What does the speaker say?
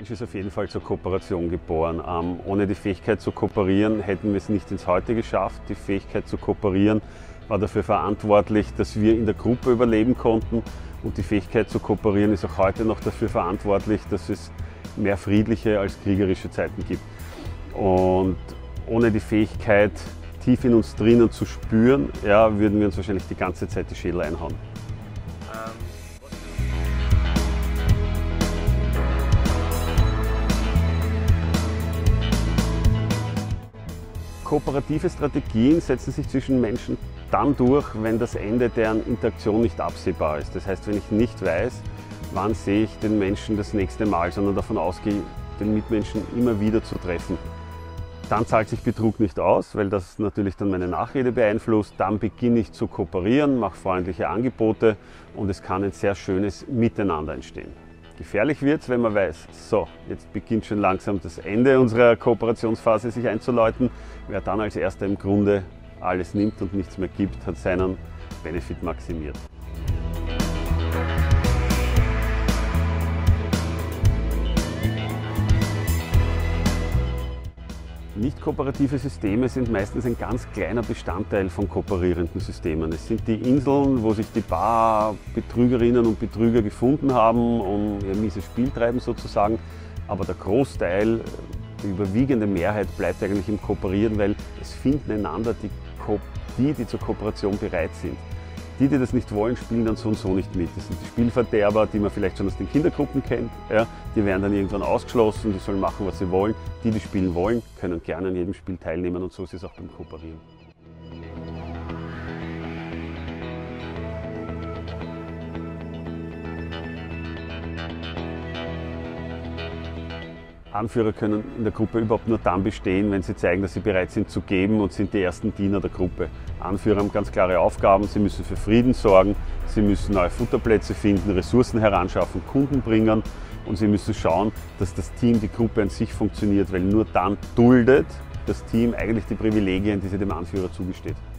Mensch ist auf jeden Fall zur Kooperation geboren. Ohne die Fähigkeit zu kooperieren hätten wir es nicht ins Heute geschafft. Die Fähigkeit zu kooperieren war dafür verantwortlich, dass wir in der Gruppe überleben konnten. Und die Fähigkeit zu kooperieren ist auch heute noch dafür verantwortlich, dass es mehr friedliche als kriegerische Zeiten gibt. Und ohne die Fähigkeit, tief in uns drinnen zu spüren, ja, würden wir uns wahrscheinlich die ganze Zeit die Schädel einhauen. Kooperative Strategien setzen sich zwischen Menschen dann durch, wenn das Ende deren Interaktion nicht absehbar ist. Das heißt, wenn ich nicht weiß, wann sehe ich den Menschen das nächste Mal, sondern davon ausgehe, den Mitmenschen immer wieder zu treffen. Dann zahlt sich Betrug nicht aus, weil das natürlich dann meine Nachrede beeinflusst. Dann beginne ich zu kooperieren, mache freundliche Angebote und es kann ein sehr schönes Miteinander entstehen. Gefährlich wird es, wenn man weiß, so, jetzt beginnt schon langsam das Ende unserer Kooperationsphase sich einzuläuten. Wer dann als Erster im Grunde alles nimmt und nichts mehr gibt, hat seinen Benefit maximiert. Nicht kooperative Systeme sind meistens ein ganz kleiner Bestandteil von kooperierenden Systemen. Es sind die Inseln, wo sich die paar Betrügerinnen und Betrüger gefunden haben, um ihr mieses Spiel treiben sozusagen. Aber der Großteil, die überwiegende Mehrheit bleibt eigentlich im Kooperieren, weil es finden einander die zur Kooperation bereit sind. Die das nicht wollen, spielen dann so und so nicht mit. Das sind die Spielverderber, die man vielleicht schon aus den Kindergruppen kennt. Ja, die werden dann irgendwann ausgeschlossen, die sollen machen, was sie wollen. Die spielen wollen, können gerne an jedem Spiel teilnehmen und so ist es auch beim Kooperieren. Anführer können in der Gruppe überhaupt nur dann bestehen, wenn sie zeigen, dass sie bereit sind zu geben und sind die ersten Diener der Gruppe. Anführer haben ganz klare Aufgaben, sie müssen für Frieden sorgen, sie müssen neue Futterplätze finden, Ressourcen heranschaffen, Kunden bringen und sie müssen schauen, dass das Team, die Gruppe an sich funktioniert, weil nur dann duldet das Team eigentlich die Privilegien, die sie dem Anführer zugesteht.